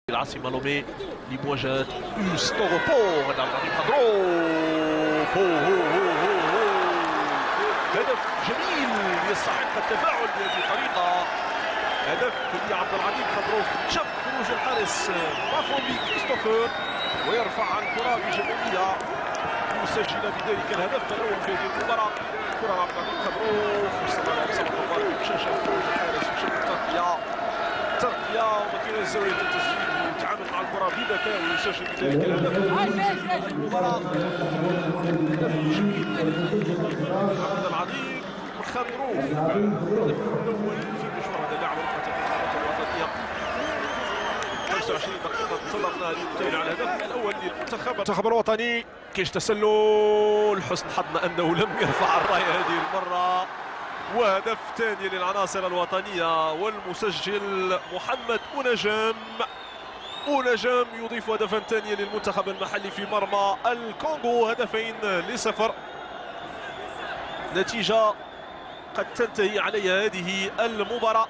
العاصمة لومي لمواجهة ستوغوبور. هذا العظيم هدف جميل يستحق التفاعل بهذه الطريقة. هدف لعبد العظيم خضروف شق خروج الحارس بافومي كريستوفر ويرفع عن الكرة بجمالية مسجل بذلك الهدف الأول في هذه المباراة. كرة عبد العظيم خضروف واستمر صلاح مبارك مشى خروج الحارس وشق ترقية ومكان زاوية التسجيل ويتعامل مع الكرة بذكاء ويسجل بذلك الهدف المباراة. هدف جميل عبد العظيم خضروف الهدف الأول في مشوار هذا اللاعب الوطنية. 25 دقيقة انتظرنا للتالي على الهدف الأول للمنتخب الوطني. كاش تسلل حسن حظنا أنه لم يرفع الراية هذه المرة. وهدف ثاني للعناصر الوطنية والمسجل محمد أونجام يضيف هدفا ثانيا للمنتخب المحلي في مرمى الكونغو. 2-0 نتيجة قد تنتهي عليها هذه المباراة.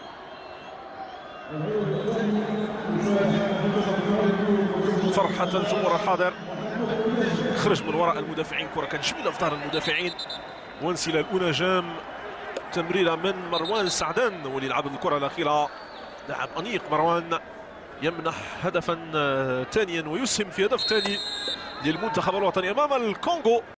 فرحة الجمهور الحاضر خرج من وراء المدافعين، كرة كانت جميلة في ظهر المدافعين وانسلال أونجام، تمريرة من مروان السعدان واللي لعب الكرة الأخيرة. لاعب أنيق مروان يمنح هدفا ثانيا ويسهم في هدف ثاني للمنتخب الوطني أمام الكونغو.